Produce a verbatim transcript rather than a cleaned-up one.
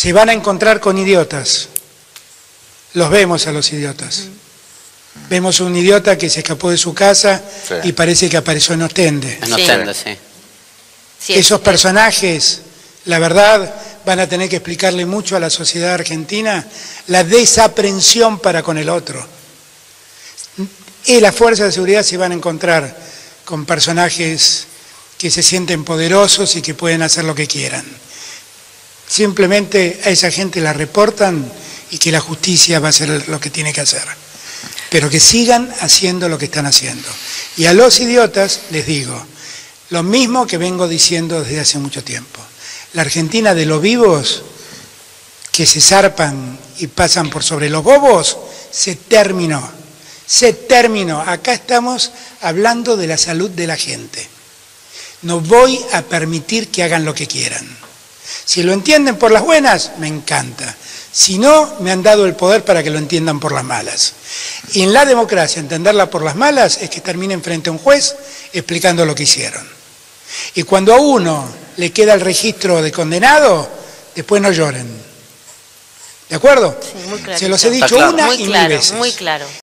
Se van a encontrar con idiotas. Los vemos a los idiotas. Mm. Vemos a un idiota que se escapó de su casa sí. y parece que apareció en Ostende. En Ostende, sí. sí. Esos sí. personajes, la verdad, van a tener que explicarle mucho a la sociedad argentina la desaprensión para con el otro. Y las fuerzas de seguridad se van a encontrar con personajes que se sienten poderosos y que pueden hacer lo que quieran. Simplemente a esa gente la reportan y que la justicia va a hacer lo que tiene que hacer. Pero que sigan haciendo lo que están haciendo. Y a los idiotas les digo, lo mismo que vengo diciendo desde hace mucho tiempo. La Argentina de los vivos, que se zarpan y pasan por sobre los bobos, se terminó. Se terminó. Acá estamos hablando de la salud de la gente. No voy a permitir que hagan lo que quieran. Si lo entienden por las buenas, me encanta. Si no, me han dado el poder para que lo entiendan por las malas. Y en la democracia, entenderla por las malas es que terminen frente a un juez explicando lo que hicieron. Y cuando a uno le queda el registro de condenado, después no lloren. ¿De acuerdo? Sí, muy claro. Se los he dicho claro. una muy y claro, mil veces. Muy claro.